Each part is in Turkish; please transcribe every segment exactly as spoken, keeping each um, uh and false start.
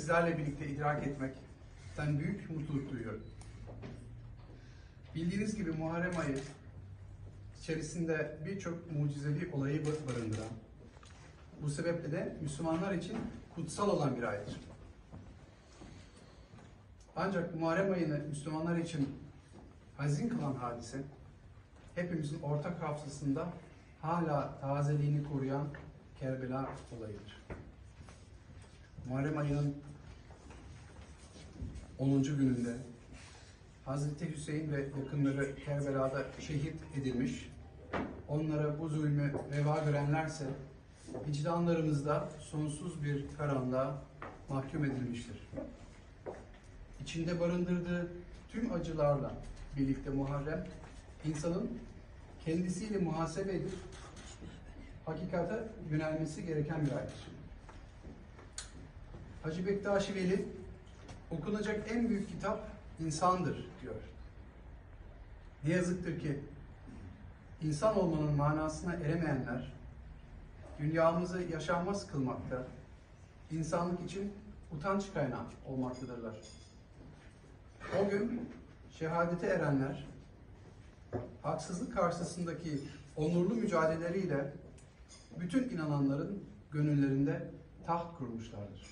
sizlerle birlikte idrak etmekten büyük mutluluk duyuyorum. Bildiğiniz gibi Muharrem ayı içerisinde birçok mucizevi olayı barındıran, bu sebeple de Müslümanlar için kutsal olan bir aydır. Ancak Muharrem ayını Müslümanlar için hazin kılan hadise, hepimizin ortak hafızasında hala tazeliğini koruyan Kerbela olayıdır. Muharrem ayının onuncu gününde Hazreti Hüseyin ve yakınları Kerbela'da şehit edilmiş, onlara bu zulmü reva görenlerse vicdanlarımızda sonsuz bir karanlığa mahkum edilmiştir. İçinde barındırdığı tüm acılarla birlikte Muharrem, insanın kendisiyle muhasebe edip hakikate yönelmesi gereken bir aydır. Hacı Bektaş Veli, okunacak en büyük kitap insandır diyor. Ne yazıktır ki insan olmanın manasına eremeyenler, dünyamızı yaşanmaz kılmakta, insanlık için utanç kaynağı olmaktadırlar. O gün şehadete erenler, haksızlık karşısındaki onurlu mücadeleleriyle bütün inananların gönüllerinde taht kurmuşlardır.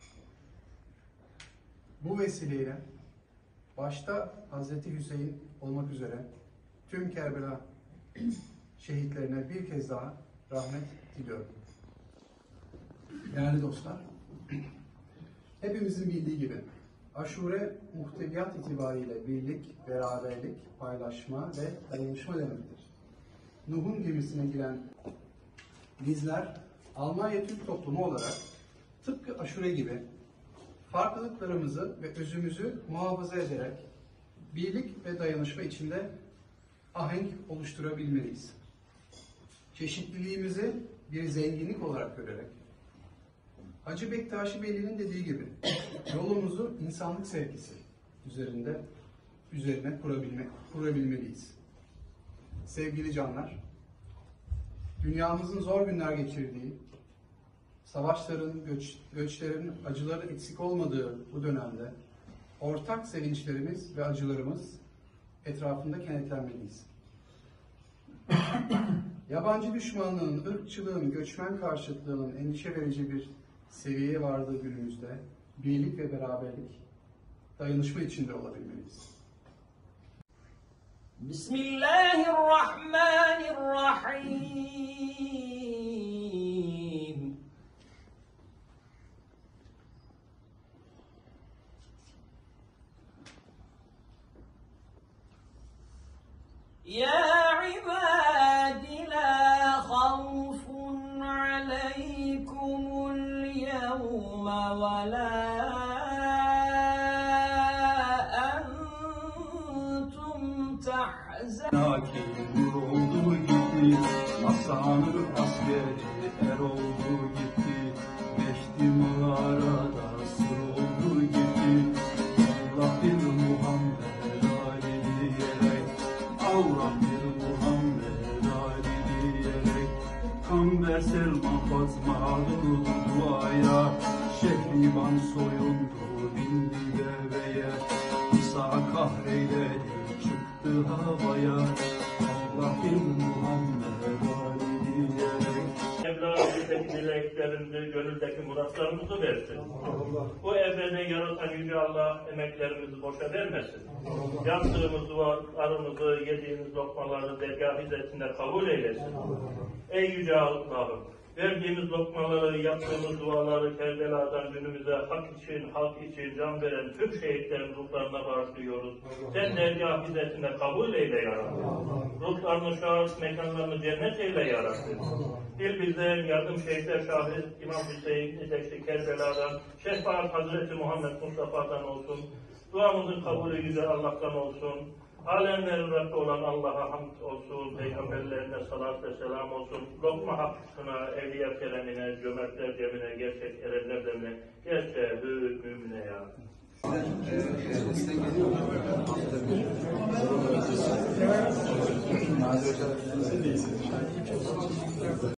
Bu vesileyle başta Hazreti Hüseyin olmak üzere tüm Kerbela şehitlerine bir kez daha rahmet diliyorum. Değerli dostlar, hepimizin bildiği gibi Aşure muhteviyat itibariyle birlik, beraberlik, paylaşma ve dayanışma demektir. Nuh'un gemisine giren bizler Almanya Türk toplumu olarak tıpkı Aşure gibi farklılıklarımızı ve özümüzü muhafaza ederek birlik ve dayanışma içinde ahenk oluşturabilmeliyiz. Çeşitliliğimizi bir zenginlik olarak görerek Hacı Bektaş Veli'nin dediği gibi yolumuzu insanlık sevgisi üzerinde üzerine kurabilme, kurabilmeliyiz. Sevgili canlar, dünyamızın zor günler geçirdiği, savaşların, göç, göçlerin, acıların eksik olmadığı bu dönemde ortak sevinçlerimiz ve acılarımız etrafında kenetlenmeliyiz. Yabancı düşmanlığın, ırkçılığın, göçmen karşıtlığının endişe verici bir seviyeye vardığı günümüzde birlik ve beraberlik, dayanışma içinde olabilmeliyiz. Bismillahirrahmanirrahim. Ya ibadi la khawfun aleykumul yevme ve la entum tahzanun. Lakin nur oldu gitti, Hasan'ı askeri er oldu gitti, geçti mağarada sır oldu gitti. Allah bir Muhammed Ali diyerek, Allah bir Muhammed Ali diyerek, Kamber Selma Fatma durdu duaya, Şehriban soyundu bindi deveye, İsa kahreyledi çıktı havaya, Allah bir Muhammed Ali diyerek. Mevla bizdeki dileklerimizi, gönüldeki muratlarımızı versin. Bu evreni yaratan Yüce Allah emeklerimizi boşa vermesin. Yaptığımız dualarımızı, yediğimiz lokmaları dergâh hizmetinde kabul eylesin. Ey Yüce Allah'ım, verdiğimiz lokmaları, yaptığımız duaları Kerbela'dan günümüze hak için, halk için can veren tüm şehitlerin ruhlarına bağışlıyoruz. Sen dergâh hizmetinde kabul eyle ya Rabbi. Ruhlarını şahıs, mekanlarını cennet eyle ya Rabbi. Bir bizden yardım şehitler şahit İmam Hüseyin İzekli Kerbela'dan, şefaat Hazreti Muhammed Mustafa'dan olsun. Duamızın kabulü Yüce Allah'tan olsun. Alemlerin Rabbi olan Allah'a hamd olsun, peygamberlerine salat ve selam olsun. Lokma hakkına, evliya keremine, cömertler cemine, gerçek erenler demine, gerçeğü mümine ya. Size geliyor mu? Hafta bir.